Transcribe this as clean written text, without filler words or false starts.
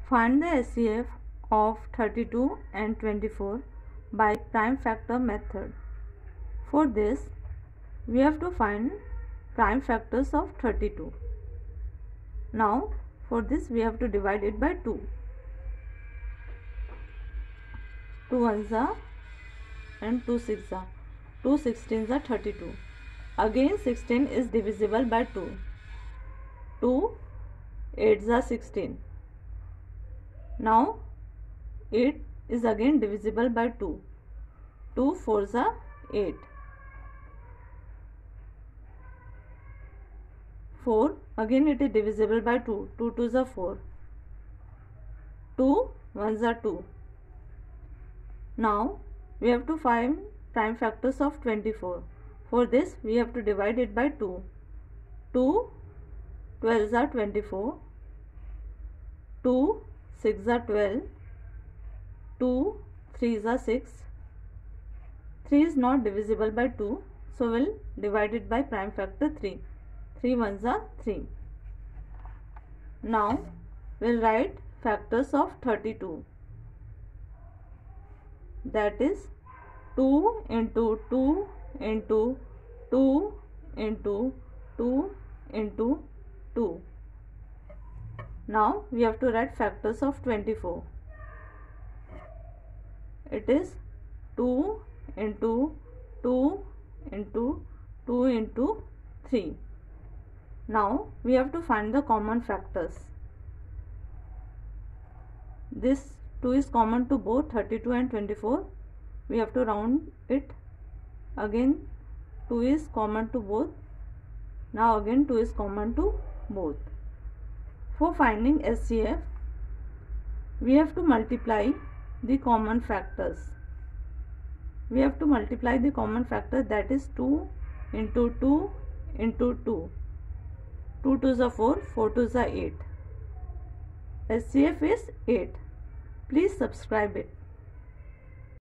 Find the HCF of 32 and 24 by prime factor method. For this, we have to find prime factors of 32. Now, for this we have to divide it by 2. 2 ones are and 2 six are. 2 16s are 32. Again 16 is divisible by 2. 2 8s are 16. Now 8 is again divisible by 2. 2 4s are 8. 4 again it is divisible by 2. 2 2s are 4. 2 1s are 2. Now we have to find prime factors of 24. For this we have to divide it by 2. 2 12s are 24. 2 6s are 12. 2 3s are 6. 3 is not divisible by 2, so we'll divide it by prime factor 3. 3 1s are 3. Now we'll write factors of 32. That is 2 into 2 into 2 into 2 into 2. Now we have to write factors of 24. It is 2 into 2 into 2 into 3. Now we have to find the common factors. This 2 is common to both 32 and 24. We have to round it. Again 2 is common to both. Now again 2 is common to both. For finding HCF, we have to multiply the common factors. We have to multiply the common factor, that is 2 into 2 into 2. 2 2s are 4, 4 2s are 8. HCF is 8. Please subscribe it.